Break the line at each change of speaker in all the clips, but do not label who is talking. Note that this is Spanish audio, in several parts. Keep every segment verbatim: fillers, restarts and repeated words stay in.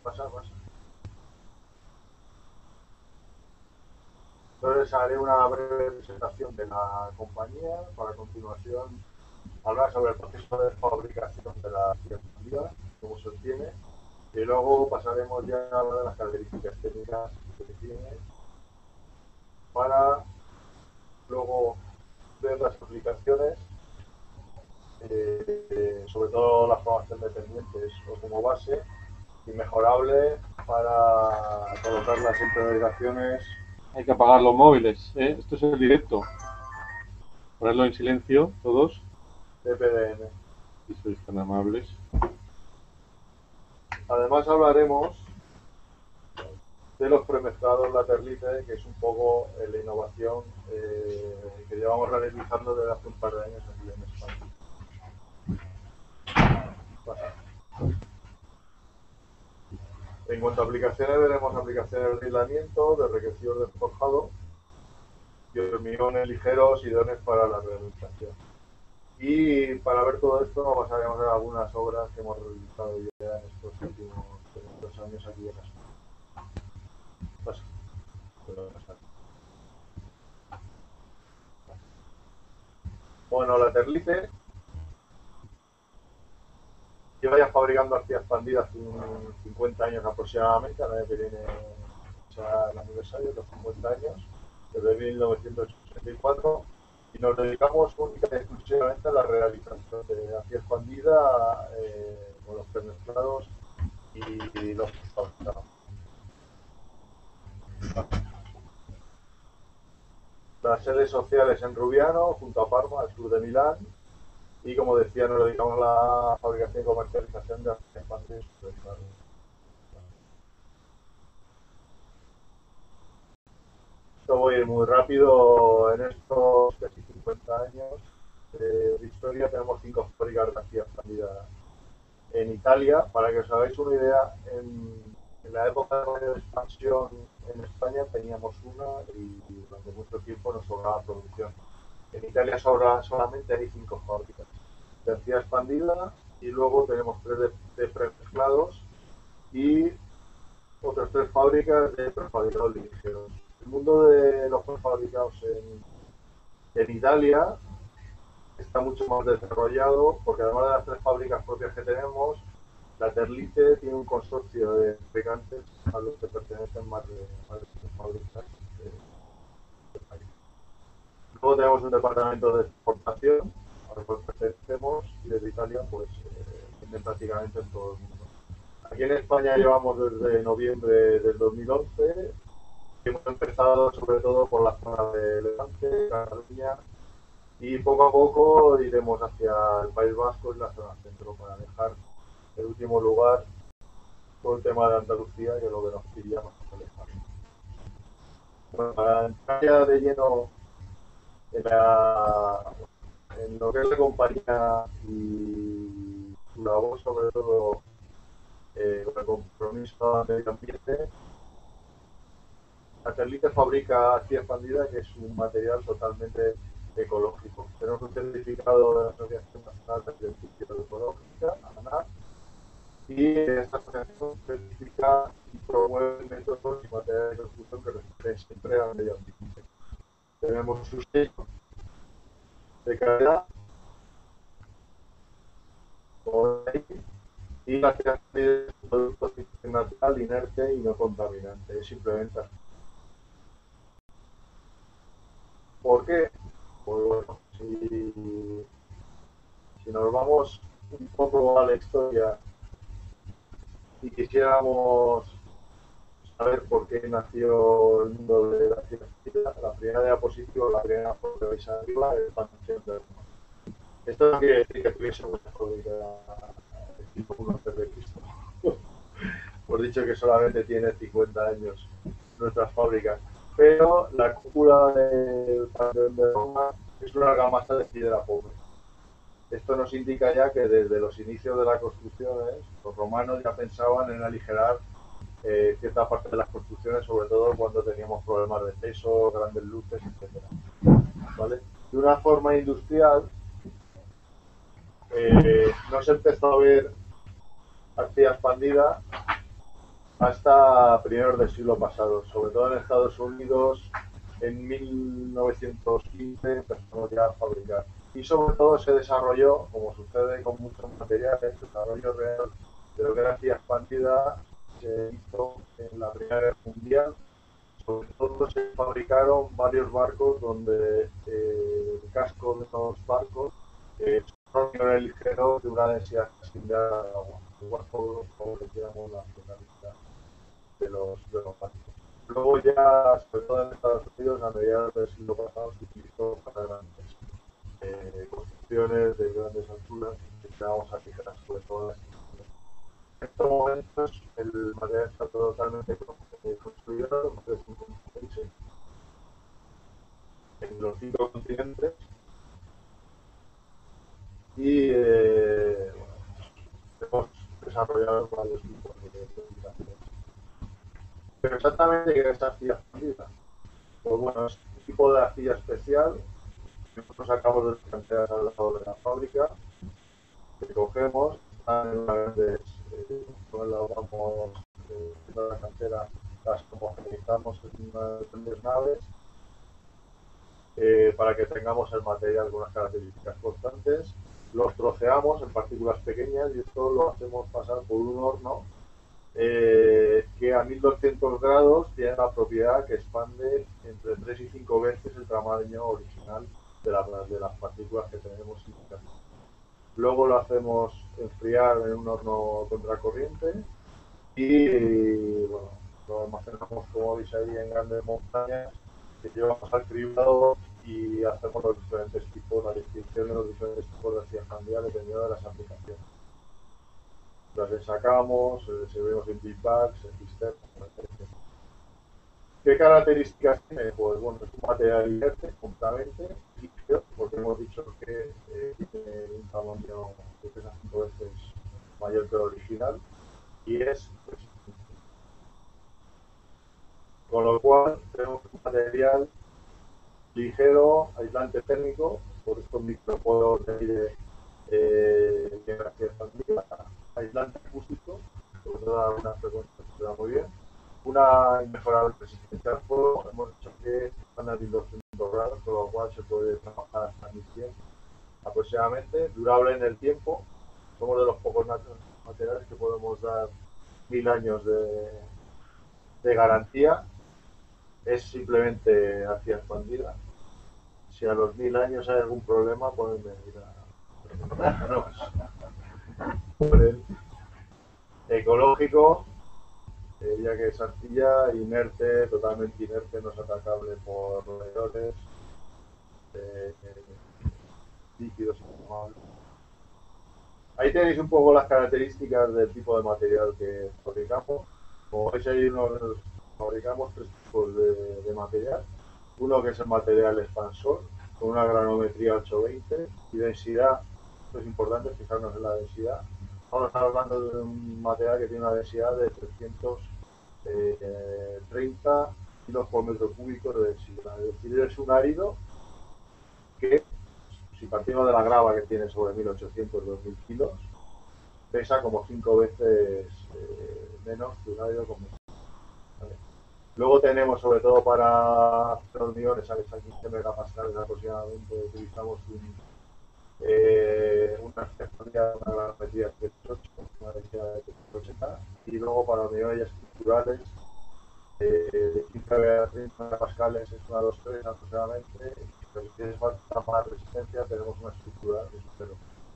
Pasa, pasa. Entonces haré una breve presentación de la compañía para a continuación hablar sobre el proceso de fabricación de la expandida, cómo se obtiene, y luego pasaremos ya a hablar de las características técnicas que tiene para luego ver las aplicaciones, eh, sobre todo la formación de pendientes o como base, inmejorable para colocarlas en predicaciones.
Hay que apagar los móviles, ¿eh? Esto es el directo. Ponerlo en silencio, todos.
De P D M.
Si sois tan amables.
Además hablaremos de los premezclados Laterlite, que es un poco eh, la innovación eh, que llevamos realizando desde hace un par de años aquí en España. En cuanto a aplicaciones, veremos aplicaciones de aislamiento, de enriquecedor de forjado y hormigones ligeros y dones para la rehabilitación. Y para ver todo esto, nos basaremos en algunas obras que hemos realizado ya en estos últimos dos años aquí en España. Pasa. Bueno, Laterlite lleva ya fabricando arcillas expandidas hace cincuenta años aproximadamente, al año que viene será el aniversario de los cincuenta años, desde mil novecientos ochenta y cuatro, y nos dedicamos única y exclusivamente a la realización de arcilla expandida eh, con los premezclados y, y los fabricados. Las sedes sociales en Rubiano, junto a Parma, al sur de Milán, y como decía, nos dedicamos a la fabricación y comercialización de arcillas expandidas. Esto voy a ir muy rápido. En estos casi cincuenta años de, de historia tenemos cinco fábricas de arcilla expandida en Italia. Para que os hagáis una idea, en, en la época de expansión en España teníamos una y durante mucho tiempo nos sobraba producción. En Italia sobra, solamente hay cinco fábricas de arcilla expandida y luego tenemos tres de, de premezclados y otras tres fábricas de prefabricados ligeros. El mundo de los prefabricados en, en Italia está mucho más desarrollado porque además de las tres fábricas propias que tenemos, Laterlite tiene un consorcio de fabricantes a los que pertenecen más de, más de tres fábricas de, de país. Luego tenemos un departamento de exportación al cual pertenecemos y desde Italia pues eh, prácticamente en todo el mundo. Aquí en España llevamos desde noviembre del dos mil once. Hemos empezado sobre todo por la zona de Levante, Cataluña, y poco a poco iremos hacia el País Vasco y la zona centro para dejar el último lugar todo el tema de Andalucía, que es lo que nos pilla más lejos. Bueno, para entrar ya de lleno en, la, en lo que es la compañía y su labor, sobre todo eh, con el compromiso al medio ambiente, Laterlite fabrica arcilla expandida, que es un material totalmente ecológico. Tenemos un certificado de la Asociación Nacional de Certificación Ecológica, ANAC, y esta asociación certifica y promueve métodos y materiales de construcción que respeten siempre al medio ambiente. Tenemos su sello de calidad y la arcilla expandida es un producto natural, inerte y no contaminante. Es simplemente así. ¿Por qué? Pues bueno, si, si nos vamos un poco a la historia y quisiéramos saber por qué nació el mundo de la ciencia, la primera diapositiva, la primera foto que veis arriba, es la expansión de Roma. Esto no quiere decir que tuviese mucha fábrica del tipo uno antes de Cristo. Hemos dicho que solamente tiene cincuenta años nuestras fábricas, pero la cúpula del Panteón de Roma es una argamasa de piedra pobre. Esto nos indica ya que desde los inicios de las construcciones, los romanos ya pensaban en aligerar eh, cierta parte de las construcciones, sobre todo cuando teníamos problemas de peso, grandes luces, etcétera. ¿Vale? De una forma industrial, eh, no se empezó a ver arcilla expandida hasta primeros del siglo pasado, sobre todo en Estados Unidos. En mil novecientos quince empezamos ya a fabricar. Y sobre todo se desarrolló, como sucede con muchos materiales, el desarrollo real de lo que era arcilla expandida se hizo en la Primera Guerra Mundial. Sobre todo se fabricaron varios barcos donde eh, el casco de los barcos eh, son niveles ligeros de una densidad similar al agua. Igual por lo que queramos la finalidad de los, de los barcos. Luego ya, sobre todo en Estados Unidos, a mediados del siglo pasado se utilizó para grandes eh, construcciones de grandes alturas que vamos a fijar sobre todo las construcciones. En estos momentos el material está totalmente construido en cinco países, en los cinco continentes y eh, bueno, hemos desarrollado varios tipos de aplicaciones. Pero exactamente qué es arcilla expandida. Pues bueno, es un tipo de arcilla especial que nosotros sacamos de las canteras al lado de la fábrica, que cogemos, están en una grandes, eh, las vamos eh, de la cantera, las homogeneizamos en unas grandes naves eh, para que tengamos el material con unas características constantes. Los troceamos en partículas pequeñas y esto lo hacemos pasar por un horno eh, que a mil doscientos grados tiene la propiedad que expande entre tres y cinco veces el tamaño original de, la, de las partículas que tenemos en casa. Luego lo hacemos enfriar en un horno contracorriente y bueno, lo almacenamos, como veis ahí, en grandes montañas que llevamos al cribado y hacemos los diferentes tipos, la distinción de los diferentes tipos de arcilla expandida dependiendo de las aplicaciones. Las sacamos, eh, servimos en big bags, en big steps, etcétera. ¿Qué características tiene? Pues bueno, es un material inerte, completamente líquido, porque hemos dicho que eh, tiene un tamaño que pesa cinco veces mayor que el original y es resistente. Con lo cual tenemos un material ligero, aislante térmico, por estos microporos de eh, que expandida, aislante acústico, por toda una frecuencia que se da muy bien. Una inmejorable resistencia al fuego, hemos dicho que están a mil doscientos grados, con lo cual se puede trabajar hasta mil cien aproximadamente, durable en el tiempo. Somos de los pocos materiales que podemos dar mil años de, de garantía. Es simplemente arcilla expandida. Si a los mil años hay algún problema, pueden venir a por el ecológico, eh, ya que es arcilla inerte, totalmente inerte, no es atacable por roedores, eh, eh, líquidos inflamables. Ahí tenéis un poco las características del tipo de material que fabricamos. Como veis ahí nos fabricamos tres tipos de, de material. Uno que es el material expansor, con una granometría ochocientos veinte y densidad, esto es importante fijarnos en la densidad. Estamos hablando de un material que tiene una densidad de trescientos treinta kilos por metro cúbico de densidad. Es decir, es un árido que, si partimos de la grava que tiene sobre mil ochocientos a dos mil kilos, pesa como cinco veces eh, menos que un árido convencional. ¿Vale? Luego tenemos, sobre todo para hormigones, a quince megapascales aproximadamente, utilizamos un, eh, una especialidad, una granometría de trescientos ocho, una densidad de trescientos ochenta, y luego para hormigones estructurales eh, de quince a treinta megapascales es una dos tres aproximadamente, pero si tienes falta más resistencia tenemos una estructural de cero.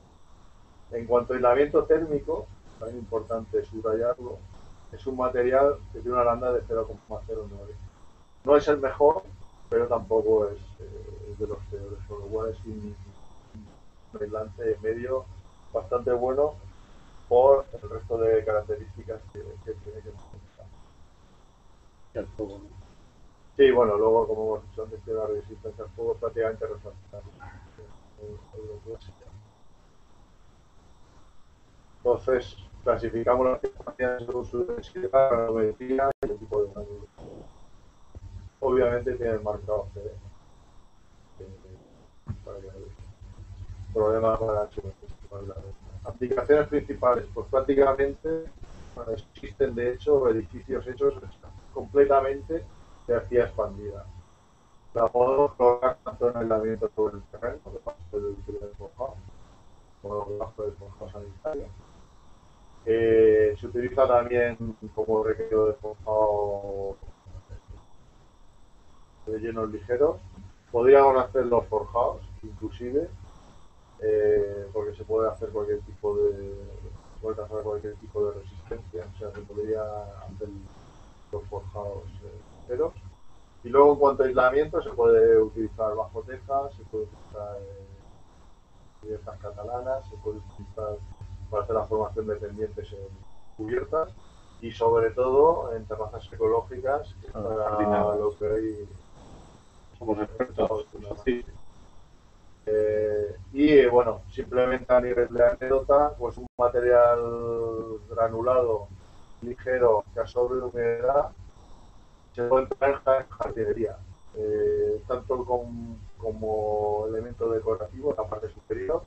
En cuanto a aislamiento térmico, también importante subrayarlo, es un material que tiene una lambda de cero coma cero nueve. No es el mejor, pero tampoco es eh, de los peores, con lo cual es un, un aislante medio bastante bueno por el resto de características que, que tiene que necesitar.
El fuego, ¿no?
Sí, bueno, luego, como hemos dicho antes, tiene la resistencia al fuego prácticamente refractaria. Entonces, clasificamos las capacidades según su densidad, granometría y el tipo de daño. Obviamente tiene el marcado C D. Para que problemas para la aplicaciones principales, pues prácticamente Bueno, existen de hecho edificios hechos completamente de arcilla expandida. La podemos colocar tanto en aislamiento sobre el terreno, debajo del primer forjado, como debajo del forjado sanitario. Eh, se utiliza también como requerido de forjado de llenos ligeros. Podríamos hacer los forjados, inclusive, eh, porque se puede hacer cualquier tipo de puede hacer cualquier tipo de resistencia, o sea, se podría hacer los forjados eh, ligeros. Y luego en cuanto a aislamiento se puede utilizar bajo teja, se puede utilizar eh, cubiertas catalanas, se puede utilizar para hacer la formación de pendientes en cubiertas y sobre todo en terrazas ecológicas, que
Ah,
para
jardinadas.
lo que hay
Somos expertos. Sí.
Eh, y eh, bueno, simplemente a nivel de anécdota, pues un material granulado ligero que absorbe humedad se puede emplear en jardinería, eh, tanto con, como elemento decorativo en la parte superior,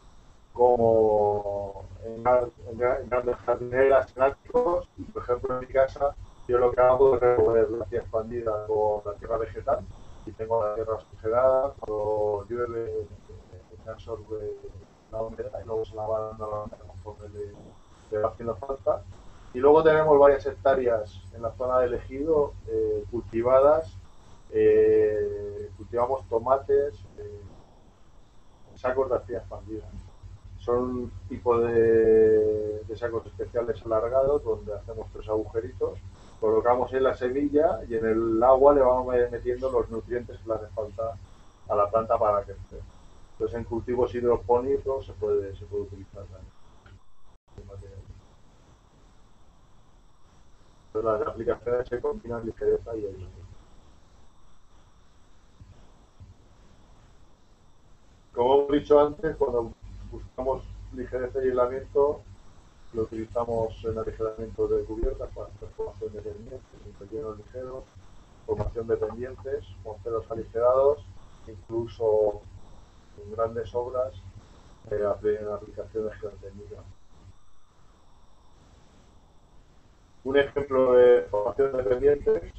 como en, en, en grandes jardineras, en áticos, y por ejemplo en mi casa yo lo que hago es remover la tierra expandida con la tierra vegetal, y tengo la tierra sugerada, cuando llueve se absorbe la humedad y luego se la va dando a la planta conforme le, le va haciendo falta. Y luego tenemos varias hectáreas en la zona del ejido eh, cultivadas, eh, cultivamos tomates, eh, sacos de arcilla expandida. Son un tipo de, de sacos especiales alargados donde hacemos tres agujeritos, colocamos en la semilla y en el agua le vamos metiendo los nutrientes que le hace falta a la planta para crecer. Entonces en cultivos hidropónicos se puede, se puede utilizar también. Entonces las aplicaciones se combinan ligereza y aislamiento. Como hemos dicho antes, cuando buscamos ligereza y aislamiento, lo utilizamos en aligeramiento de cubiertas para hacer formación de pendientes, rellenos ligeros, formación de pendientes, morteros aligerados, incluso en grandes obras eh, en aplicaciones geotécnicas. Un ejemplo de formación de pendientes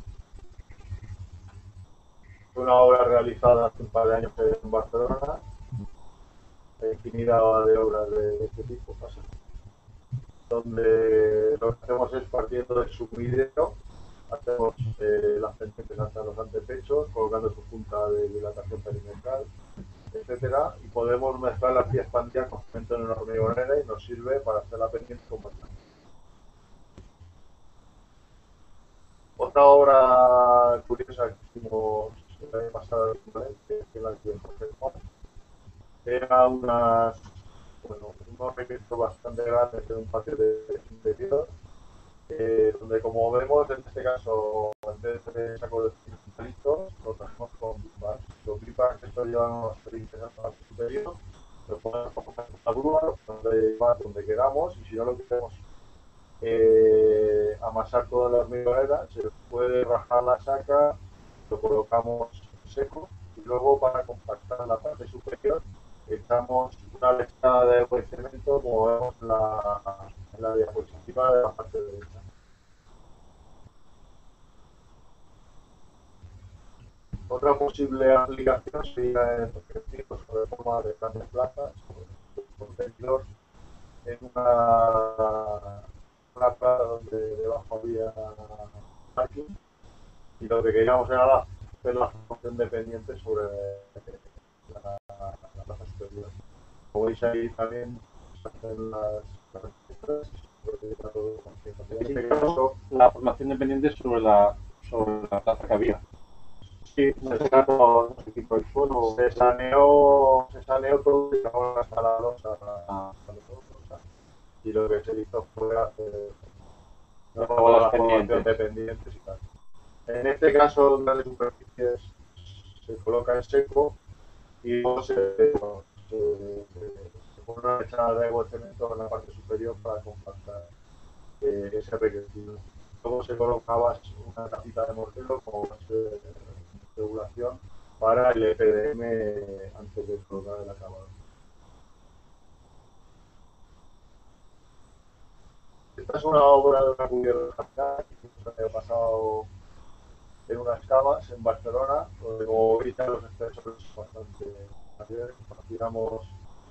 fue una obra realizada hace un par de años en Barcelona, infinidad de obras de este tipo pasa, donde lo que hacemos es partiendo del subvideo, hacemos eh, las pendientes hasta los antepechos, colocando su punta de dilatación perimetral, etcétera, y podemos mezclar la arcilla expandida con cemento en una hormigonera y nos sirve para hacer la pendiente con bastante. Otra obra curiosa que hicimos el año pasado en Valencia, que la que era unas, bueno, unos requisitos bastante grandes en un patio de interior, eh, donde como vemos en este caso en vez de saco de palitos lo trajimos con pipas. Los pipas estos llevan unos perintes a la superior, lo podemos coger con la grúa, lo podemos llevar donde queramos y si no lo queremos eh, amasar toda la hormigonera, se puede rajar la saca, lo colocamos seco y luego para compactar la parte superior echamos una lechada de agua y cemento como vemos en la, en la diapositiva de la parte derecha. Otra posible aplicación sería en objetivos o de forma de grandes plazas, contenedor en una, una plaza donde debajo había parking y lo que queríamos era hacer la función dependiente sobre la, la plaza superior. Como veis ahí también se hacen las características, en este caso,
la formación dependiente sobre la, sobre la plaza que había.
sí, se, saneó, se saneó, se saneó todo y ahora está la losa y lo que se hizo fue hacer
No,
toda la
las
formación
pendientes.
de pendientes y tal. En este caso, las superficies se coloca en seco y luego se, se, se pone una echada de agua de cemento en la parte superior para compactar eh, ese requerido. Luego se colocaba una capita de mortero como base de regulación para el E P D M antes de colocar el acabado. esta es una obra de una cubierta que se ha pasado en unas cavas en Barcelona, donde como veis los espesores son bastante mayores, digamos,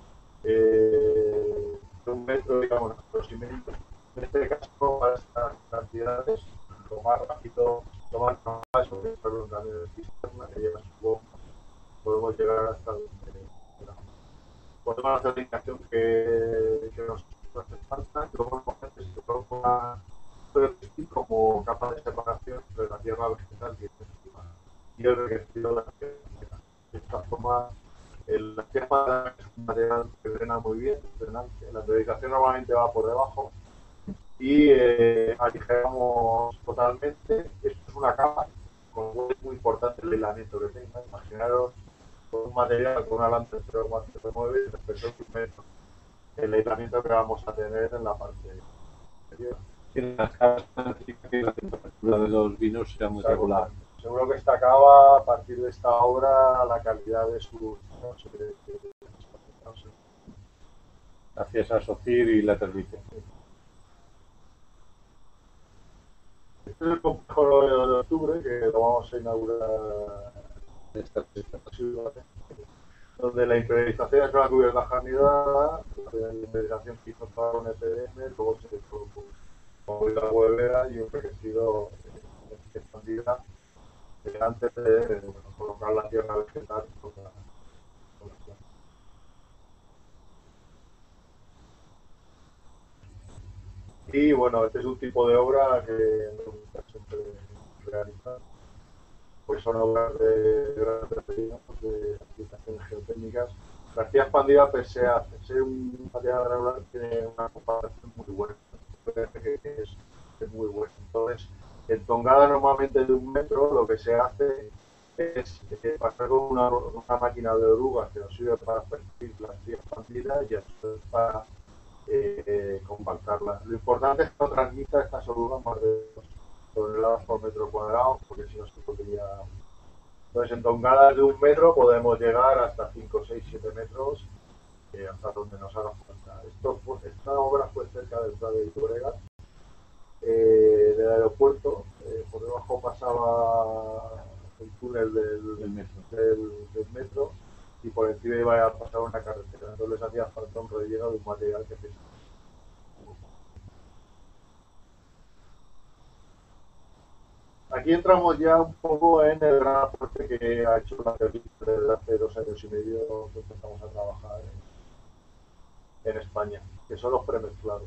eh, de un metro, digamos, aproximadamente. En este caso, para estas cantidades, lo más rápido, lo más rápido, sobre todo un cambio de cisterna que lleva su bomba, podemos llegar hasta donde podemos hacer la indicación que, que nos hace falta, y luego se coloca como capa de separación entre la tierra vegetal que está encima y el revestimiento de la tierra. De esta forma, el, la tierra es un material que drena muy bien, drenante. La vegetación normalmente va por debajo y eh, aligeramos totalmente. Esto es una capa, con lo cual es muy importante el aislamiento que tenga. Imaginaros con un material con una lanza que se mueve y respecto a un metro. El aislamiento que vamos a tener en la parte superior.
En las casas que la temperatura de los vinos sea muy regular.
Seguro que esta cava, a partir de esta obra, la calidad de su... No sé, de, de, de, no sé.
Gracias a Socir y la Tervite.
Este es el complejo de octubre, que lo vamos a inaugurar esta próxima, donde la impermeabilización es una cubierta janidada, la impermeabilización que hizo para un E P D M, luego se hizo con la huevera y un revestido expandida antes de bueno, colocar la tierra vegetal. Y bueno, este es un tipo de obra que me gusta siempre realizar, pues son obras de gran referencia, de aplicaciones geotécnicas. La arcilla expandida, pese a ser un material granular, tiene una comparación muy buena, que es, es muy buena. Entonces, en tongada normalmente de un metro, lo que se hace es eh, pasar con una, una máquina de orugas que nos sirve para permitir la arcilla expandida y entonces para eh, compactarla. Lo importante es que no transmita estas orugas más de dos toneladas por metro cuadrado, porque si no se podría. Entonces, en tongadas de un metro podemos llegar hasta cinco, seis, siete metros, eh, hasta donde nos haga falta. Esto, esta obra fue cerca del Prat de Llobregat, eh, del aeropuerto. Eh, por debajo pasaba el túnel del,
del, metro.
Del, del metro y por encima iba a pasar una carretera. Entonces les hacía falta un relleno de un material que pesa. Aquí entramos ya un poco en el gran aporte que ha hecho la Tervite desde hace dos años y medio que empezamos a trabajar en, en España, que son los premezclados.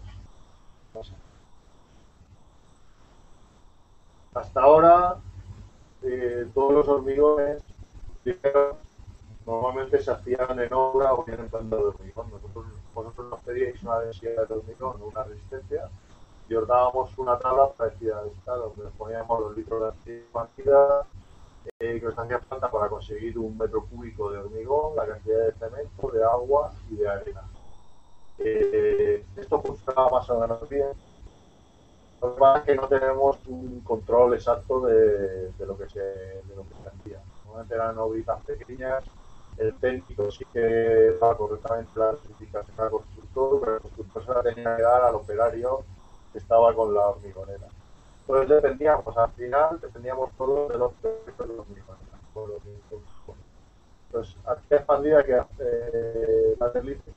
Hasta ahora, eh, todos los hormigones ligeros normalmente se hacían en obra o bien en planta de hormigón. Nosotros, vosotros nos pedíais una densidad de hormigón o una resistencia y os dábamos una tabla parecida a esta, donde nos poníamos los litros de actividad eh, que nos hacía falta para conseguir un metro cúbico de hormigón, la cantidad de cemento, de agua y de arena. Eh, esto funcionaba más o menos bien. Lo que pasa es que no tenemos un control exacto de, de, lo, que se, de lo que se hacía. Normalmente eran obritas pequeñas, el técnico sí que daba correctamente la especificación al constructor, pero el constructor se la tenía que dar al operario que estaba con la hormigonera. Entonces dependíamos, pues, al final dependíamos todos de los proyectos de los hormigoneras. Entonces, aquí expandida que hace eh, la Tervite.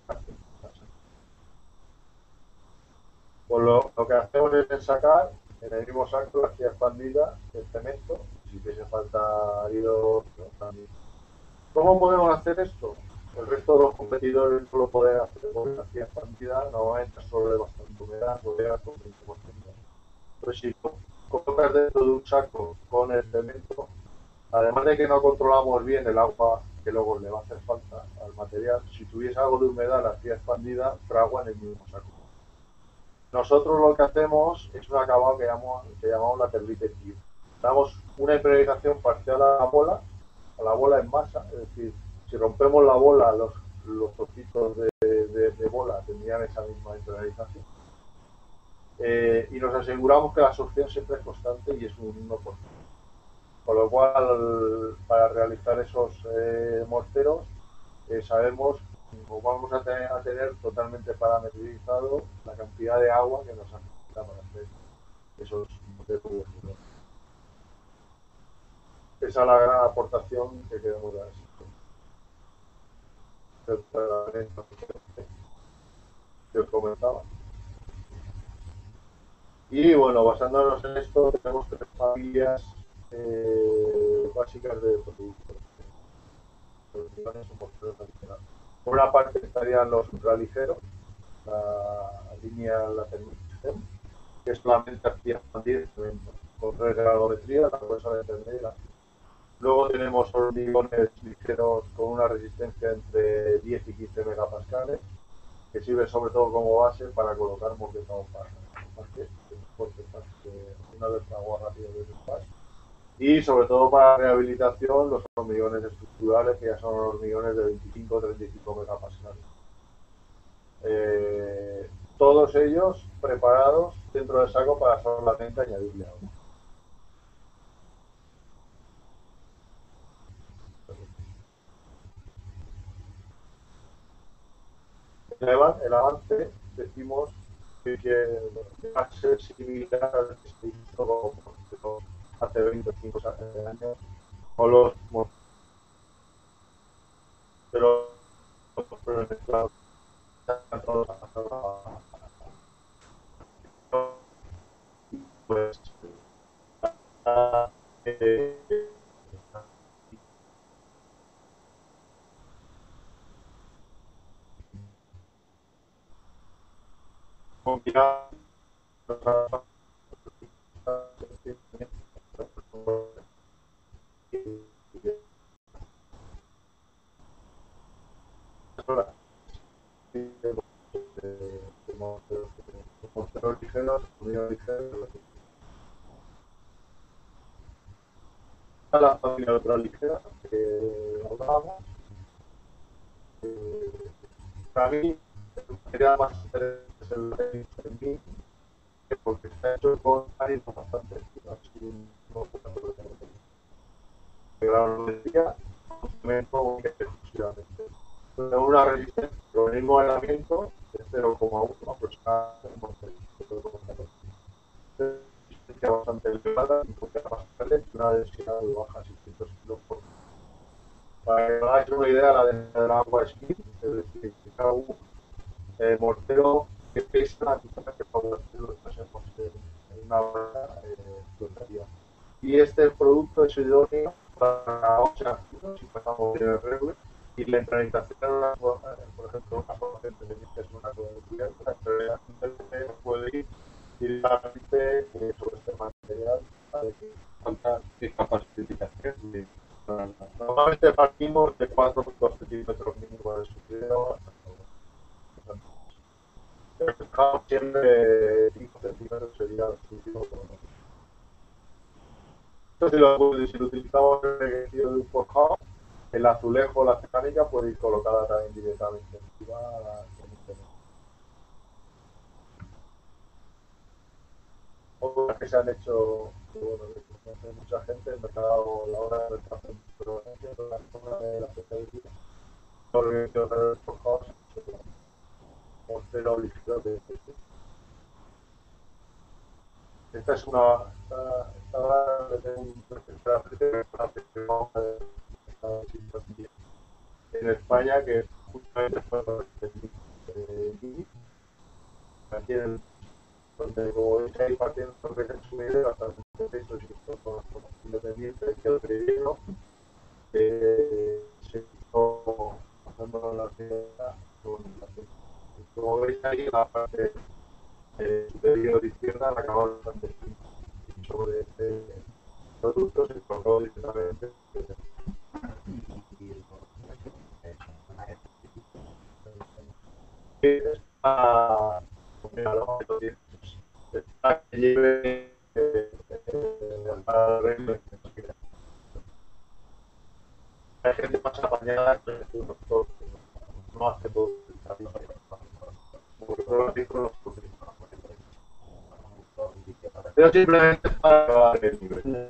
Pues lo, lo que hacemos es sacar en el mismo saco la arcilla expandida, el cemento, si te hace falta hilo también. ¿Cómo podemos hacer esto? El resto de los competidores no lo pueden hacer porque la arcilla expandida normalmente absorbe bastante humedad, rodea con veinte por ciento. Entonces, si colocas dentro de un saco con el cemento, además de que no controlamos bien el agua que luego le va a hacer falta al material, si tuviese algo de humedad, la arcilla expandida fragua en el mismo saco. Nosotros lo que hacemos es un acabado que llamamos, que llamamos la Tervite Q. Damos una impermeabilización parcial a la bola, a la bola en masa, es decir, si rompemos la bola, los, los trocitos de, de, de bola tendrían esa misma impermeabilización. Eh, y nos aseguramos que la absorción siempre es constante y es un uno por ciento. Con lo cual, para realizar esos eh, morteros, eh, sabemos o vamos a tener, a tener totalmente parametrizado la cantidad de agua que nos hace. para hacer esos modelos de hormigón. Esa es la gran aportación que queremos dar. Que os comentaba. Y bueno, basándonos en esto, tenemos tres familias eh, básicas de productos. Por una parte estarían los ultraligeros, la línea lateral, que es solamente activa expandir con tres gradometría, la cosa de intermedia. Luego tenemos hormigones ligeros con una resistencia entre diez y quince megapascales, que sirve sobre todo como base para colocar moquetón para una vez agua rápido de despacho. Y sobre todo para rehabilitación los hormigones estructurales, que ya son hormigones de veinticinco a treinta y cinco megapascales. Eh, todos ellos preparados dentro del saco para solamente añadirle agua. El avance, decimos que, que va a ser similar al que se hizo hace veinte o veinticinco años con los pero, pero claro, pues eh, combinar monteros ligeros, unidos ligeros, la familia otra ligera que hablábamos. Eh, para mí, el material más interesante es el en porque está hecho con áreas bastante así no pero decía cemento exclusivamente. Tiene una resistencia, pero el mismo aislamiento es cero coma uno aproximadamente. Resistencia bastante elevada, cincuenta pascales, una densidad muy baja, seiscientos kilos por. Para que os hagáis una idea, la densidad del agua es mil, es decir, que cada un eh, mortero que pesa, que favorecerlo en una hora eh, flotaría. Y este producto es idóneo para ocho activos, si pasamos bien el regla, y la implementación, por ejemplo, una paciente que es una cubierta, pero la gente puede ir directamente eh, sobre este material para que falta qué capacidad de. Normalmente partimos de cuatro punto dos centímetros mínimo de sucedido hasta siempre cinco centímetros sería lo suyo. Esto si lo, si lo utilizamos en el ejercicio de un forjado, el azulejo o la cerámica puede ir colocada también directamente encima. Otras que se han hecho, bueno, de mucha gente, el mercado, la hora del café, pero la zona de la especialidad, todo el ejercicio de los forjados, mortero ligero de esta es una esta, esta de un en España que justamente fue eh, donde como veis ahí partiendo que se sube bastante peso y con los independientes que el primero eh, se hizo pasando la ciudad como veis ahí la parte eh, superior izquierda la acabamos bastante sobre este producto se colocó directamente está que lleve al reglo la gente pasa mañana no hace todo pero simplemente para el nivel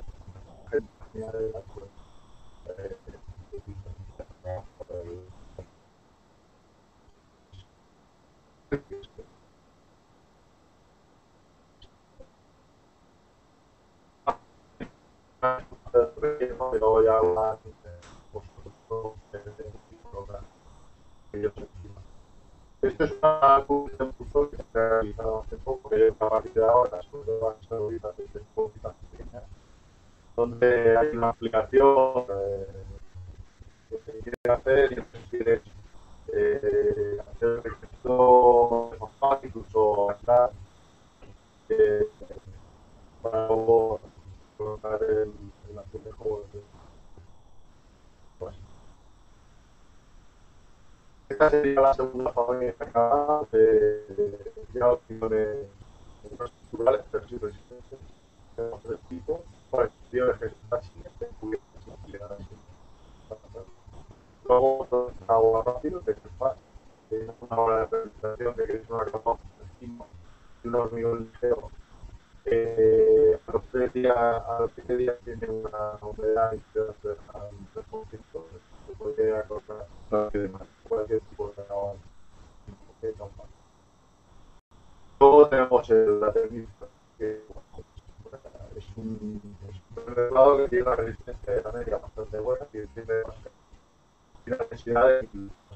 hablan eh, vosotros de que yo sé. Esto es una curva de curso que se ha realizado hace poco, que lleva capacidad ahora, sobre todo las habilidades de poquitas pequeñas, donde hay una aplicación eh, que se quiere hacer y entonces quieres eh, hacer el registro de papás, incluso atrás, eh, para luego colocar el, el azulejo. Pues, esta sería la segunda familia destacada de ya opciones infraestructurales, pero sí resistentes. Tenemos tres tipos, para acciones que están siguientes, luego todo es agua rápido, que es fácil, que es una hora de presentación de que es una capa y un hormigón ligero. Eh, a los tres días, a los siete días tiene una humedad inferior al tres por ciento, se puede acordar cualquier tipo de agua. Luego tenemos el laternismo, que es un, es un mercado que tiene una resistencia de la media bastante buena, que tiene una necesidad de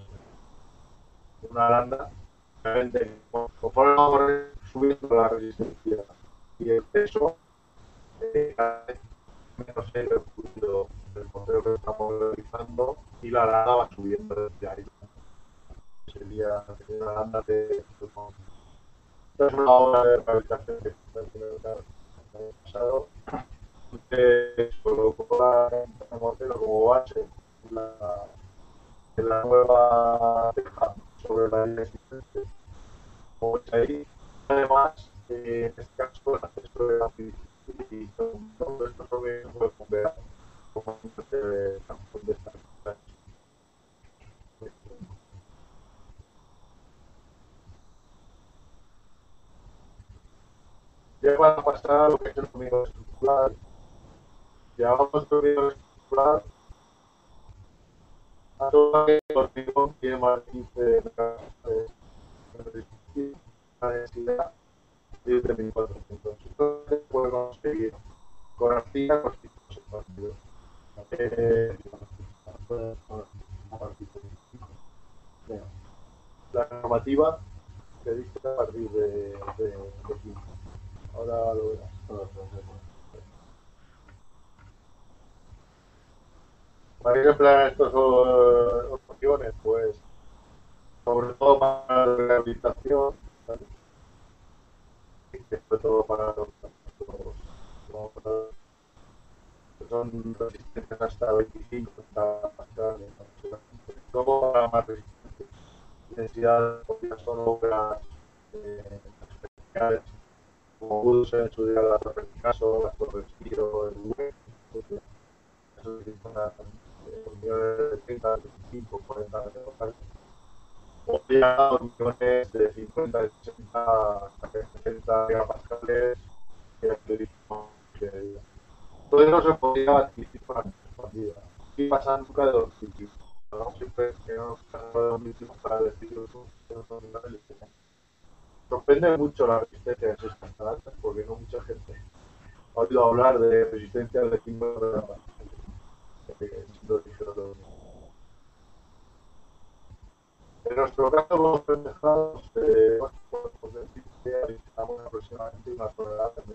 una aranda, realmente, conforme vamos subiendo la resistencia y el peso, eh, cada vez menos el fluido del modelo que estamos realizando y la aranda va subiendo desde ahí. Sería una aranda de es una obra de rehabilitación que está en el año pasado, que colocó la modelo como base en la, en la nueva teja sobre la línea existente. Como veis ahí, además, eh, en este caso, el acceso de la y todo esto sobre el puede convear como un de transporte de esta. Ya van a pasar a lo que es el hormigón estructural. Ya vamos a hormigón estructural a todo el hormigón tiene más de quince de la densidad de tres mil cuatrocientos. Esto se puede conseguir con arcilla, con tipos expandidos. Eh, la normativa que dice a partir de, de, de quince. Ahora lo verás. ¿Para qué emplear estos uh, opciones? Pues sobre todo para la rehabilitación, ¿vale? Y sobre todo para los, los, los que son resistentes hasta veinticinco, hasta pascales. Luego para más resistentes. Densidad de son obras eh, especiales, como pudo ser en su día la torre Picasso, la torre Tiro, el web, eso utilizan unidades de treinta, veinticinco, cuarenta metros. O ya uniones de cincuenta, sesenta, hasta setenta megapascales, que todo eso se podía adquirir con la expandida. Y pasan nunca de los sitios. No siempre tenemos que pasar de los sitios para decir que no son niveles. Sorprende mucho la resistencia de esas cataratas porque no mucha gente ha oído hablar de resistencia de cinco grados. En nuestro caso, los pendejados, eh, por decir que necesitamos aproximadamente una tonelada de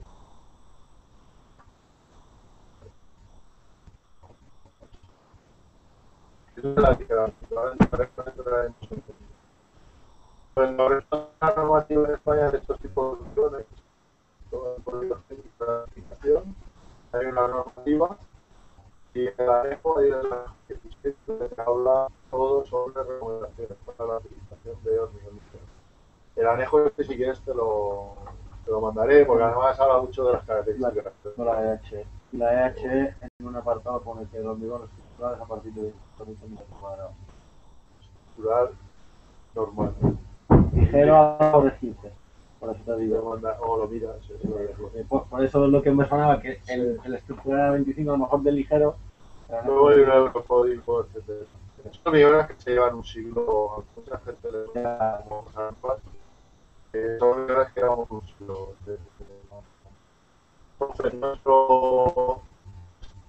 Esa es la diferencia. Correctamente la hemos entendido. Pues en la normativa en España de estos tipos de soluciones, todo el código técnico de aplicación, hay una normativa y en el anejo hay una que habla todo sobre recomendaciones para la utilización de hormigón ligero. El anejo este, si quieres, te lo, te lo mandaré, porque además habla mucho de las características.
No la E H E. Y la E H E en un apartado pone que el hormigón estructural es a partir de veinte metros cuadrados.
Estructural normal.
Ligero a de quince. Por eso te digo.
Manda, o lo miras. Eso lo dejo.
Por, por eso es lo que me sonaba, que el, el estructural era veinticinco, a lo mejor del ligero.
Luego hay un eurocódigo, etcétera. Son millones que se llevan un siglo, mucha gente le da como armas, que son millones que llevamos un siglo. Entonces, nuestro,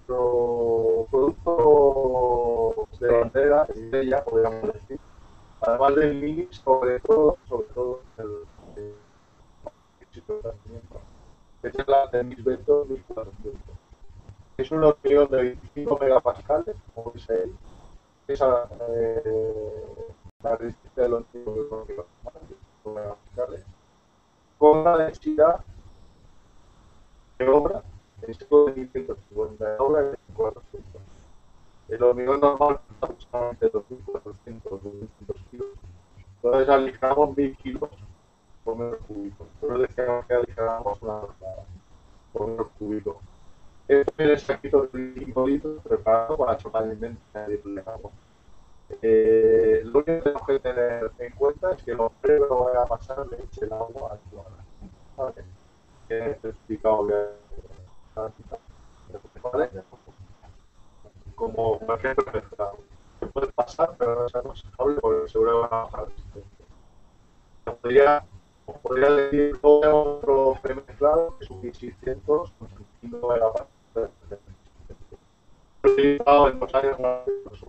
nuestro producto de bandera, estrella, podríamos decir, además del mini, sobre todo, sobre todo el, el, el es la de mil vetos, mil cuatrocientos. Es un hormigón de veinticinco megapascales, como dice él. Esa eh, la resistencia de los hormigón megapascales, con una densidad de obra en mil ciento cincuenta de obra de cuatrocientos. El hormigón normal está aproximadamente dos mil cuatrocientos, dos mil quinientos kilos. Entonces alijamos mil kilos por metro cúbico. Entonces decíamos que alijamos una tonelada por metro cúbico. Este es el saquito de veinticinco litros preparado para totalmente añadirle agua. Eh, lo único que tenemos que tener en cuenta es que los previos no van a pasar de leche el agua a tu agua. Vale. Que he explicado ya. ¿Vale? Como cualquier perfecta. Se puede pasar, pero no es aconsejable porque seguro van a bajar resistencia. Podría, podría decir otro premezclado que es un mil seiscientos con cinco megapascales. Lo he utilizado en dos años más.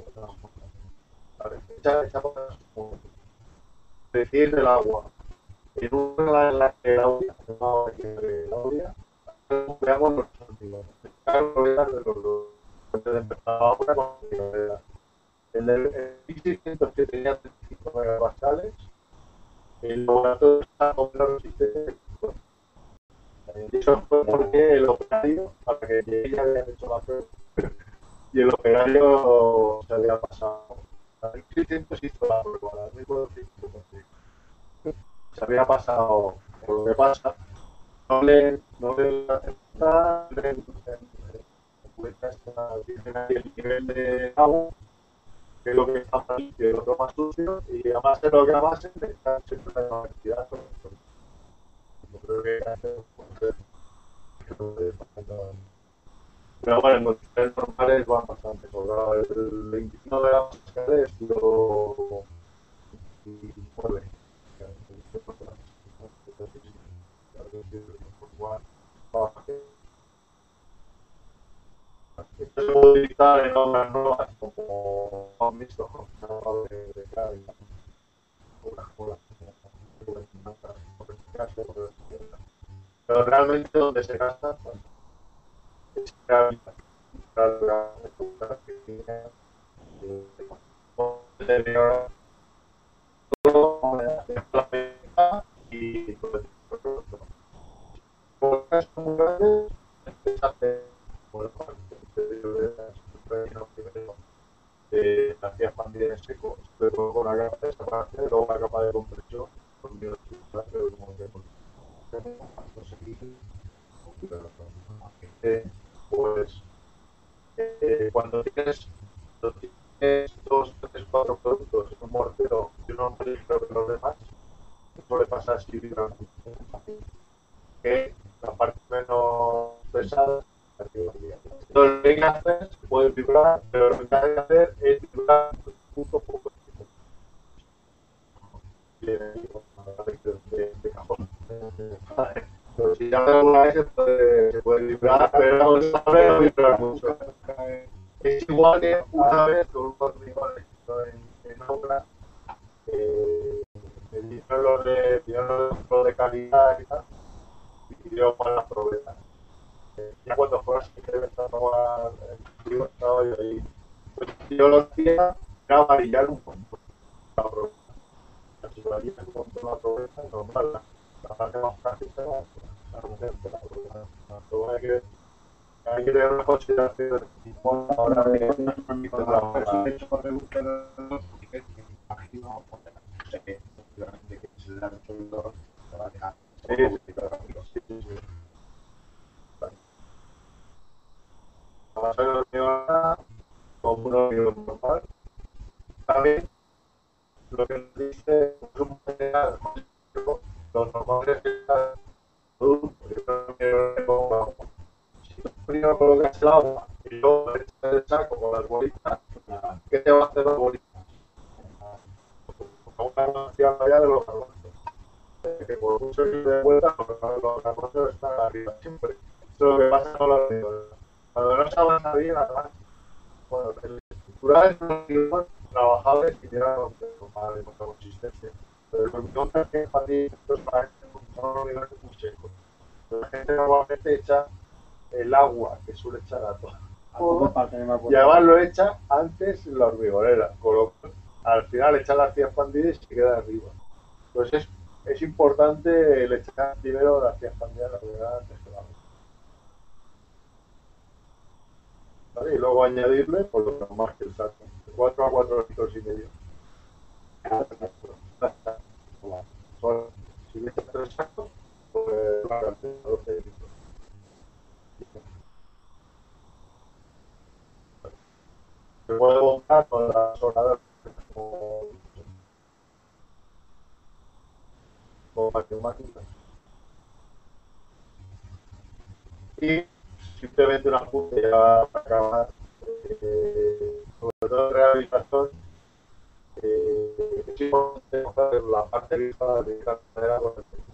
Vale, echamos decir del agua. En una en la que el agua, el agua, veamos los sentidos. De los dos. Antes de empezar ahora con la el del mil seiscientos que tenía treinta y cinco megapascales, el laboratorio está con una resistencia. Eso fue porque el operario, para que llegue ya habían hecho la prueba, y el operario se había pasado. A mil seiscientos hizo la prueba, a mil cuatrocientos se había pasado por lo que pasa. No le no le acepta el nivel de agua, que es lo que está más limpio y lo otro más sucio, y además de lo que más se está siempre en la cantidad. Yo creo que pero bueno, en condiciones normales van bastante sobrados. El veinticinco de las pascales lo mueve. Esto se puede utilizar en obras nuevas como han visto, de, de Cádiz, pero realmente donde se gasta es Cádiz, y eh, hacía expandir en seco, luego con la capa de esta parte, luego la capa de compresión, porque pero como que eh, pues eh, cuando tienes, tienes dos, tres, cuatro productos, un mortero y uno más ligero que los demás, eso le pasa a Stevie que la parte menos pesada. Entonces, lo que hay que hacer se puede vibrar, pero lo que hay que hacer es vibrar punto poco. Pero si ya alguna vez se puede, se puede vibrar, pero no se puede vibrar mucho. Es igual que una vez con un control en, en obra, eh, me dieron los de, los de calidad y tal, y yo para las probetas. Ya cuando fueras que debe estar robar el tío estaba yo ahí. Pues yo lo hacía, era amarillar un poco la probeta. Si lo haría con la probeta, normal, la, la parte más práctica, la receta, la probeta. Todo hay que, hay que tener una consideración ahora de no se permite la persona hecho por rebuscar los que imagino, no sé qué, de que se le han hecho el dolor, se va a dejar. Sí, sí, sí. Vamos a ver lo que va como un hormigón normal. También lo que nos dice es un material los normales que están si tú primero colocas el agua y luego le echas el saco con las bolitas, ¿qué te va a hacer las bolitas? Como una demasiado allá de los carbones. Que por mucho que se dé vuelta, los carbones están arriba siempre. Eso es lo que pasa con los hormigones. Cuando no se avanza bien, además, bueno, el estructural es un hormigón trabajable que tiene mucha consistencia. Pero el hormigón que hace fácil, pues para este son hormigones muy secos. La gente normalmente echa el agua que suele echar a todo.
A todas partes, no me
Y
acuerdo.
además lo echa antes en la hormigonera, con lo cual al final echa la arcilla expandida y se queda arriba. Entonces es, es importante el echar primero la arcilla expandida en la hormigonera antes que la otra. ¿Vale? Y luego añadirle por lo menos más que el saco, de cuatro a cuatro litros y medio. Son- Si le echas tres sacos, pues va a doce litros. Se puede montar con la sonada como, como matemáticas. Y simplemente una apunte ya para acabar, eh, sobre todo en rehabilitación, eh, es importante coger la parte vieja de la cadera con el pecho.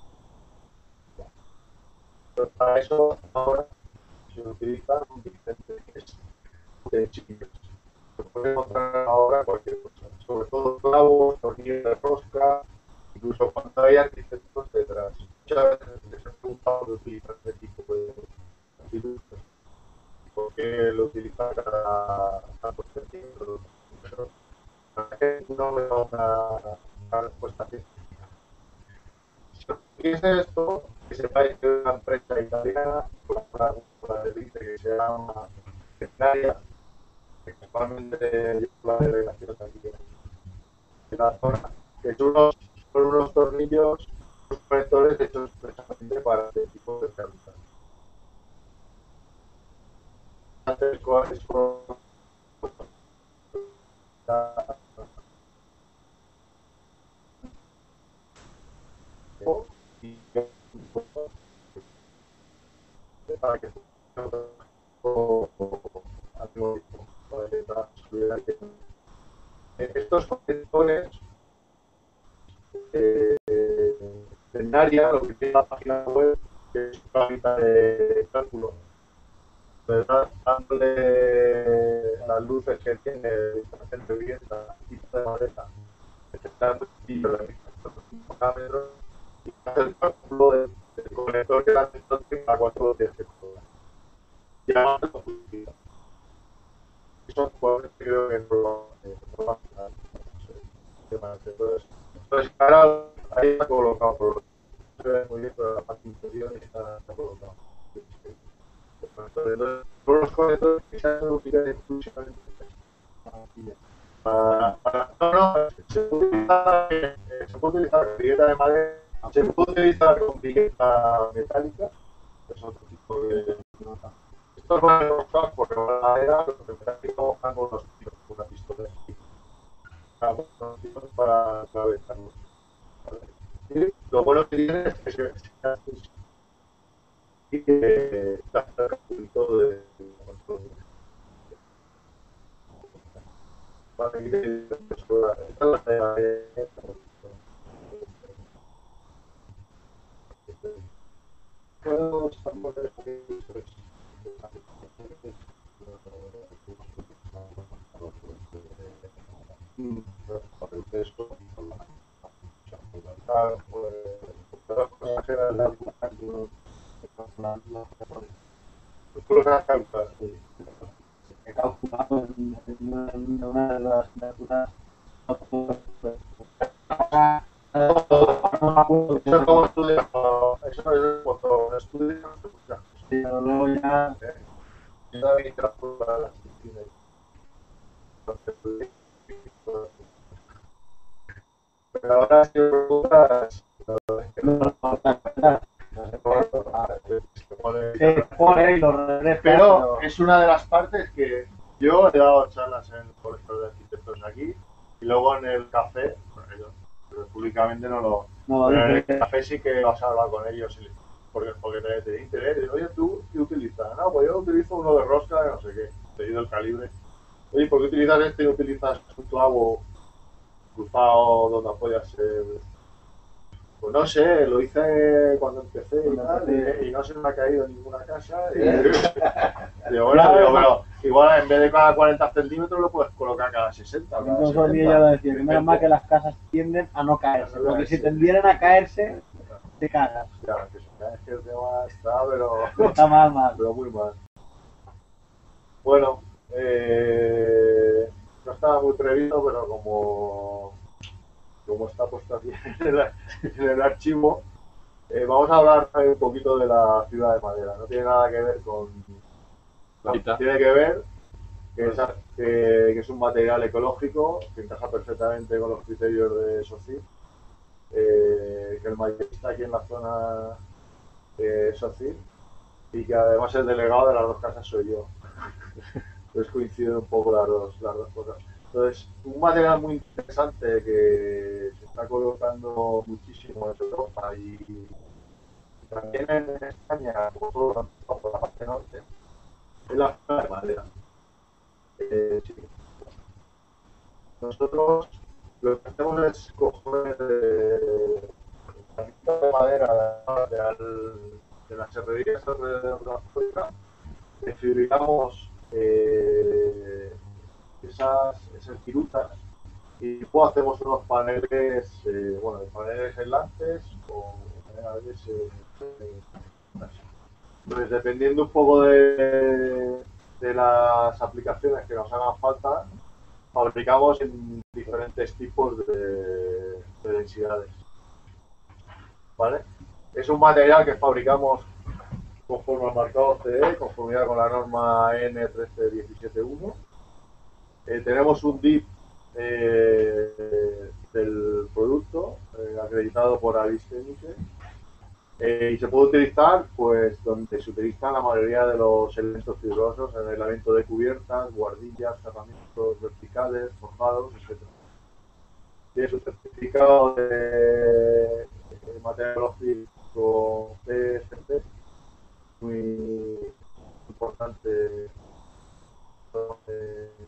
Pero para eso ahora se utiliza un dirigente que es de chiquillos. Se puede encontrar ahora cualquier cosa, sobre todo clavos, tornillos de rosca, incluso cuando hay arquitectos detrás. Muchas veces les he preguntado de utilizar este tipo de artilugios, porque lo utilizan cada tantos centímetros. Pero para que uno vea una, una respuesta científica. Si utilice esto, que sepáis que es una empresa italiana, una, una delite que se llama Venaria, que actualmente lleva la delegación aquí en la zona, que son unos, son unos tornillos, unos conectores hechos precisamente para este tipo de herramientas. Hacer con eso, y para que estos conectores eh, en área, lo que tiene la página web, que es una mitad de cálculo, ¿verdad? Dándole las luces que tiene instalación de vivienda, tipo de maleta, detectando y la metros y hace el cálculo del, del conector que la hace a cuatro días que cobra. Ya más lo utiliza. Eso pues, creo que no lo no va a pasar. Entonces, entonces, ahora ahí está colocado por se ve muy bien, pero la parte interior está, está colocado. Entonces, todos los conectores que se han utilizado exclusivamente para, para, no, no, se puede utilizar, eh, se puede utilizar con piqueta de madera, se puede utilizar con piqueta metálica, que es otro tipo de nota. Esto no es roca porque la madera, lo que metálico van con los tiros, con una pistola así. Unos tiros para atravesarlos. ¿Vale? Y lo bueno que tiene es que se hace y que está todo de control. Vale, y esta es la tarea de puedo estamos
He calculado en una, en una de las asignaturas. No me acuerdo
eso es como estudiar, eso es cuando estudias,
pero luego ya
ya hay que calcular las disciplinas. Pero ahora si me preguntas,
no lo falta.
se pone-
Se pone y lo refresca.
Pero es una de las partes que yo he dado charlas en el colegio de arquitectos aquí y luego en el café, bueno, yo, pero públicamente no lo.
No,
Pero en el
dice-
café sí que vas a hablar con ellos y- porque, porque te, te interesa. Y, oye, ¿tú qué utilizas? No, pues yo utilizo uno de rosca de no sé qué, debido al calibre. Oye, ¿por qué utilizas este y no utilizas un clavo cruzado donde apoyas el, Pues no sé, lo hice cuando empecé y,
Cuando
tal,
empecé.
y, y no se me ha caído en ninguna casa. Y, digo, bueno, digo, pero igual en vez de cada cuarenta centímetros lo puedes colocar cada sesenta.
Mi
Cada
profesor mío
setenta.
ya lo decía, que menos mal que las casas tienden a no caerse, porque si tendieran a caerse, te cagas.
Ya, que se cae, es que el tema está, pero,
Está mal, mal.
pero muy mal. Bueno, eh, no estaba muy previsto, pero como, como está puesto aquí en el, en el archivo, eh, vamos a hablar un poquito de la ciudad de madera. No tiene nada que ver con...
La cita.
Tiene que ver que es, que, que es un material ecológico que encaja perfectamente con los criterios de SOCIR, eh, que el mayor está aquí en la zona de SOCIR y que además el delegado de las dos casas soy yo. Entonces coinciden un poco las dos, las dos cosas. Entonces, un material muy interesante que se está colocando muchísimo en Europa y, y también en España, por, todo, por la parte norte, es la fibra de madera. Eh, sí. Nosotros lo que hacemos es coger eh, la fibra de madera de, de, de las herrerías alrededor de la fábrica, desfibrillamos eh, esas, esas virutas y luego hacemos unos paneles, eh, bueno, paneles aislantes o paneles eh, eh, entonces, dependiendo un poco de, de las aplicaciones que nos hagan falta, fabricamos en diferentes tipos de, de densidades. ¿Vale? Es un material que fabricamos conforme al marcado C E, conformidad con la norma N uno tres uno siete uno. Eh, tenemos un D I P eh, del producto eh, acreditado por Aristemice eh, y se puede utilizar pues donde se utilizan la mayoría de los elementos fibrosos, en el aislamiento de cubiertas, guardillas, cerramientos verticales, forjados, etcétera. Tiene su certificado de, de materialológico C S C, muy importante. Eh,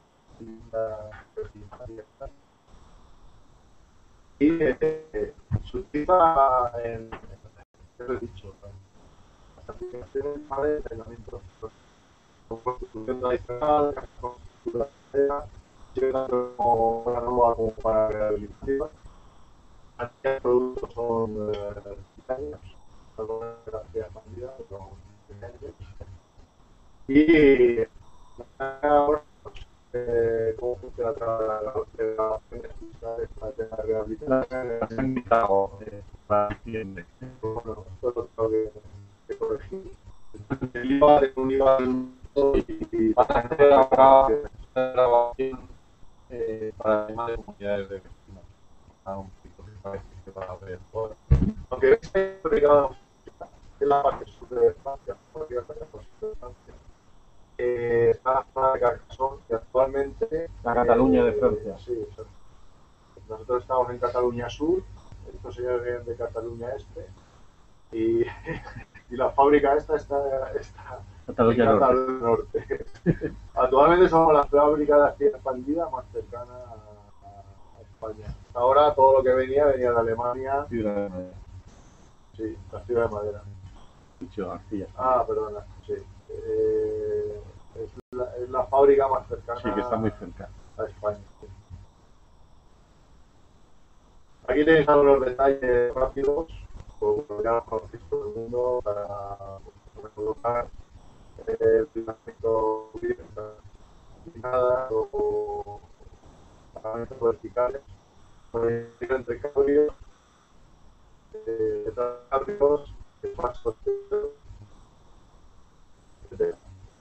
y eh, se utiliza en, en he dicho, las aplicaciones para el entrenamiento con construcción tradicional, construcción como para nueva como para rehabilitación. Aquí los productos son eh, titanios, algunas gracias expandida, pero y ahora eh, cómo funciona la grabación de la rehabilitación para el cliente. Bueno, todo lo que, que corregir. El IVA de un IVA y
Para hacer la grabación eh, para temas de comunidades de vecinos. A un pico que parece que va a haber.
aunque esté obligado en la parte sur de Francia, porque ya está en la parte sur de Francia, eh, está la zona de Carcassonne, que actualmente...
La Cataluña
eh,
de Francia.
Sí, exacto. Nosotros estamos en Cataluña Sur, estos señores vienen de Cataluña Este, y, y la fábrica esta está, está
Cataluña
en Cataluña Norte. Norte. Actualmente somos la fábrica de acción expandida más cercana a, a España. Hasta ahora todo lo que venía venía de Alemania.
Ciudad de Madera.
Sí, la ciudad de madera.
Dicho García.
Ah, perdona, sí. Eh, es, la, es la fábrica más cercana
Sí, que está muy cerca.
a España. Sí. Aquí tenéis algunos detalles rápidos, como ya los conocéis todo el mundo, para colocar el filamentos o filamentos verticales, entre cambios, eh, cambios, pasos, etcétera.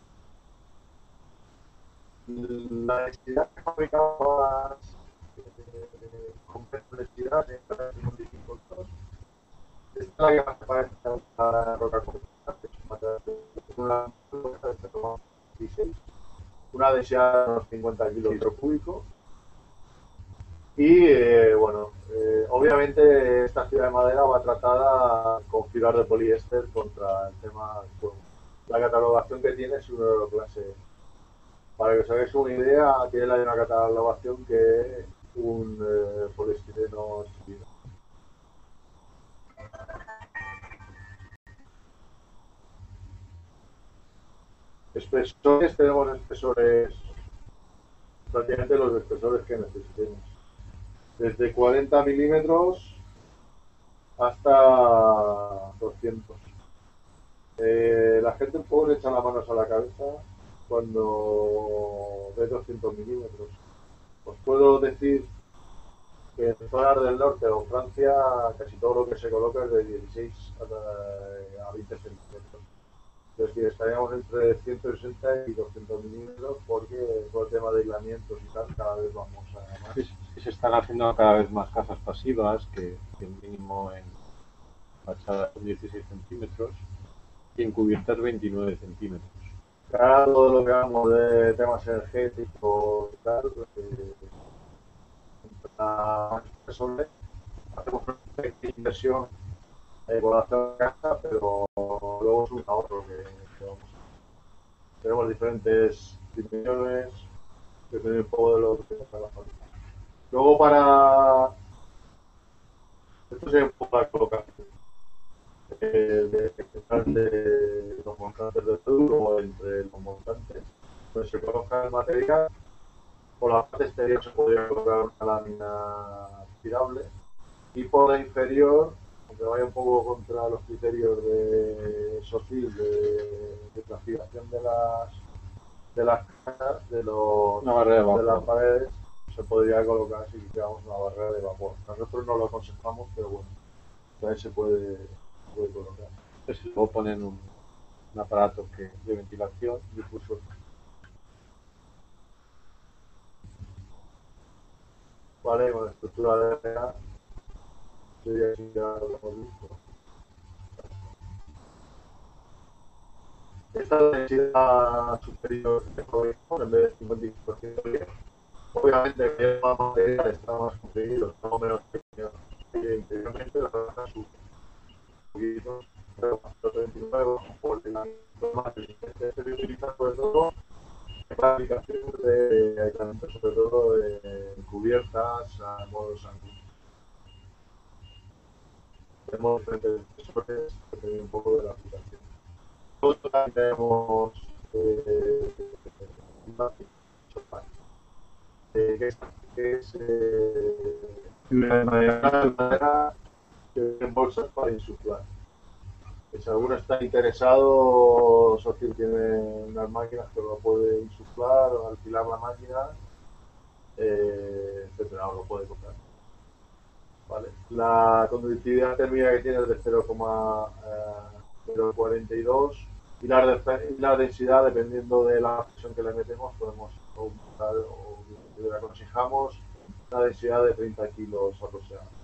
La densidad que fabricamos eh, con densidad de noventa y cinco dos es la que más se parece a la roca convencional, que es un material una roca de carbono dieciséis, una densidad de unos cincuenta kilómetros cúbicos. Y eh, bueno, eh, obviamente esta fibra de madera va tratada con fibras de poliéster contra el tema del fuego. La catalogación que tiene es una Euroclase. Para que os hagáis una idea, tiene la misma catalogación que un eh, poliestireno extruido. Espesores, tenemos espesores, prácticamente los espesores que necesitemos. Desde cuarenta milímetros hasta doscientos. Eh, la gente un poco le echa las manos a la cabeza cuando ve doscientos milímetros. Os puedo decir que en zonas del norte o Francia casi todo lo que se coloca es de dieciséis a veinte centímetros. Es decir, estaríamos entre ciento sesenta y doscientos milímetros porque por el tema de aislamientos y tal cada vez vamos a más.
Sí, sí, se están haciendo cada vez más casas pasivas que, que mínimo en fachadas son dieciséis centímetros y en cubiertas veintinueve centímetros.
Ahora todo lo que hablamos de temas energéticos y tal, eh, la sobre, hacemos una pequeña inversión eh, por hacer la casa, pero luego es un ahorro que, que vamos. Tenemos diferentes dimensiones, depende un poco de lo que nos haga falta. Luego para esto sería un poco la colocación eh, de, de, de los montantes del producto o entre los montantes, pues se coloca el material. Por la parte exterior se podría colocar una lámina aspirable y por la inferior, aunque vaya un poco contra los criterios de SOCIL, de, de clasificación de las de las casas, de, los,
Una barrera de
de las
vapor.
paredes, se podría colocar si quisiéramos una barrera de vapor. Nosotros no lo aconsejamos, pero bueno, también se puede, se puede colocar.
Entonces luego ponen un, un aparato que, de ventilación difuso.
Vale, con la estructura de R A sería así, ya lo hemos visto. Esta densidad superior de Bitcoin en vez de cincuenta y cinco por ciento bien. Obviamente que más material está más conseguido, está menos pequeño. Y interiormente la raza sube un poquito, pero cuatro veintinueve por el más que se utiliza sobre todo en la aplicación de aislamiento, sobre todo en cubiertas a modo sanguíneo. Tenemos diferentes sensores, depende un poco de la aplicación. Nosotros también tenemos eh, eh, que es, que es eh, de madera, de madera que en bolsas para insuflar. Que si alguno está interesado, Socil tiene unas máquinas que lo puede insuflar o alquilar la máquina, eh, etcétera, o lo puede comprar. Vale. La conductividad térmica que tiene es de cero coma cuarenta y dos y la, y la densidad, dependiendo de la presión que le metemos, podemos aumentar o le aconsejamos una densidad de treinta kilos aproximadamente.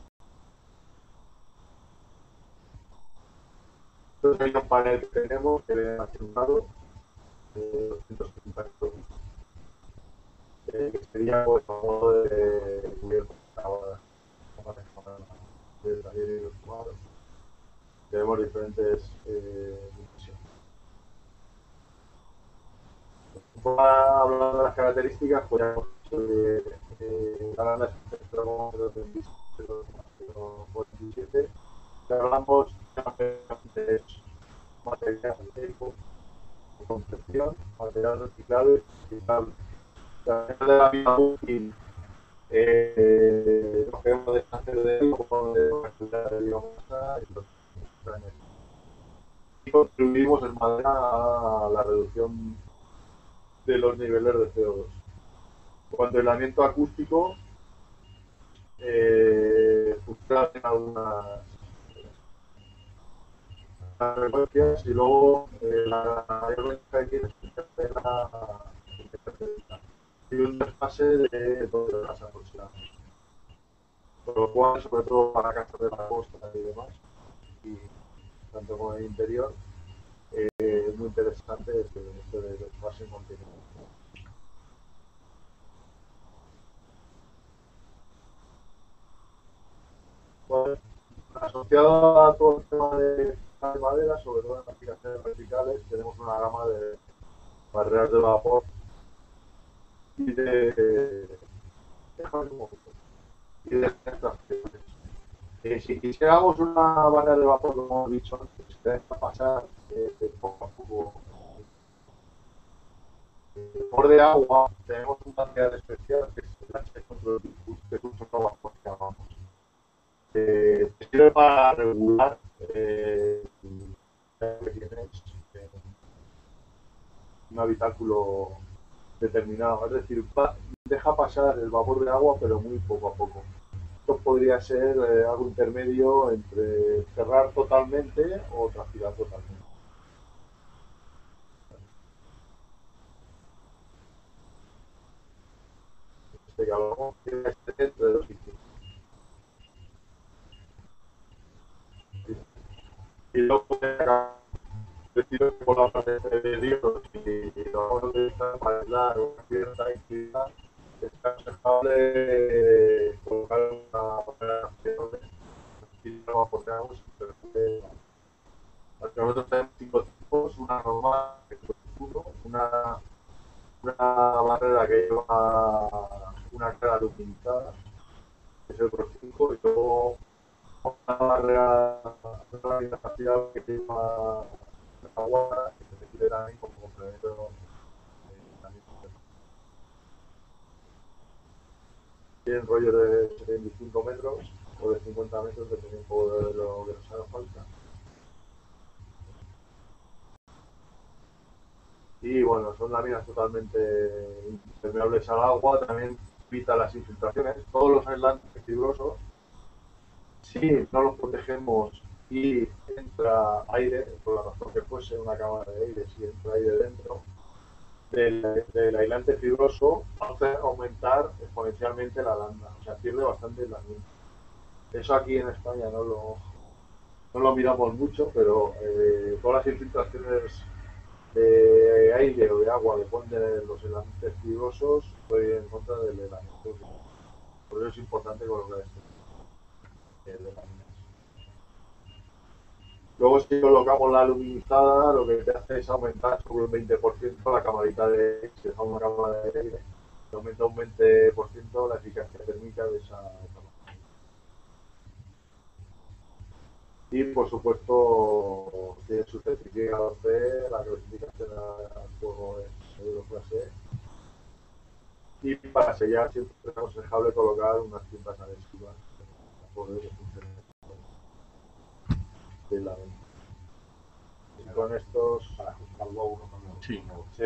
Entonces hay un panel que tenemos que viene aquí a un lado de doscientos treinta kilos, eh, que sería pues a modo de cubierta de taller y los cuadros. Tenemos diferentes eh, dimensiones. Para hablar de las características, pues ya sobre eh, la espectro de siete, que hablamos de material acrílico, concepción, material reciclado y reciclable. También de la vida útil, eh, lo que hemos de hacer de él, como de calcular de biomasa y los extraños. Y contribuimos en manera a la reducción de los niveles de C O dos. Cuando el aislamiento acústico eh, funciona en algunas frecuencias y luego eh, la mayor ventaja que tiene es la y un desfase de dos horas aproximadamente. Por lo cual, sobre todo para casas de la costa y demás, y tanto como en el interior, eh, es muy interesante este, este desfase en contenido. Bueno, asociado a todo el tema de madera, sobre todo en aplicaciones verticales, tenemos una gama de barreras de vapor y de, de, y de extracciones. Eh, si quisiéramos una barrera de vapor, como hemos dicho antes, que deja pasar eh, poco a poco vapor de agua tenemos un material especial que es el H Control Diffus, que es un software que llamamos. Eh, sirve para regular eh, que tienes eh, un habitáculo determinado, es decir, va, deja pasar el vapor de agua pero muy poco a poco. Esto podría ser eh, algo intermedio entre cerrar totalmente o transpirar totalmente. Este que hablamos tiene este centro de los sitios. Y luego decido que por la parte de Dios y lo vamos a utilizar para aislar una cierta actividad, es aconsejable colocar una operación y no aportamos, porque nosotros tenemos cinco tipos, una normal, uno, una, una barrera que lleva una cara luminizada, que es el Pro cinco, y luego una barrera, una barrera facial que lleva agua, que se sirve también como complemento. Tienen rollos de setenta y cinco metros o de cincuenta metros, dependiendo un poco de lo que nos haga falta. Y bueno, son láminas totalmente impermeables al agua, también evita las infiltraciones. Todos los aislantes fibrosos, si no los protegemos y entra aire, por la razón que fuese una cámara de aire, si entra aire dentro del, del aislante fibroso, hace aumentar exponencialmente la landa, o sea, pierde bastante la luz. Eso aquí en España no lo, no lo miramos mucho, pero eh, todas las infiltraciones de aire o de agua que ponen los aislantes fibrosos, estoy en contra del aislamiento. Por eso es importante colocar este de láminas. Luego, si colocamos la luminizada, lo que te hace es aumentar sobre un veinte por ciento la camarita de aire. Si dejamos una cámara de aire, aumenta un veinte por ciento la eficacia térmica de esa cámara. Y, por supuesto, tiene su certificado C, la clasificación al fuego es Euroclase. Y para sellar siempre es aconsejable colocar unas cintas adhesivas para poder funcionar de la venta. Y con estos
Para ajustarlo a uno con el
Sí.
sí,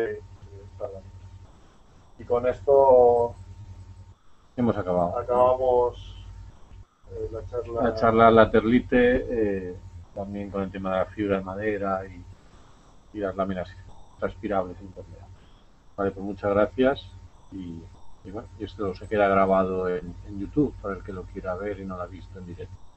y con esto
Hemos acabado.
acabamos eh, la charla.
La charla la Terlite, eh, también con el tema de la fibra de madera y, y las láminas transpirables impermeables. Vale, pues muchas gracias y, y bueno, y esto se queda grabado en, en YouTube para el que lo quiera ver y no lo ha visto en directo.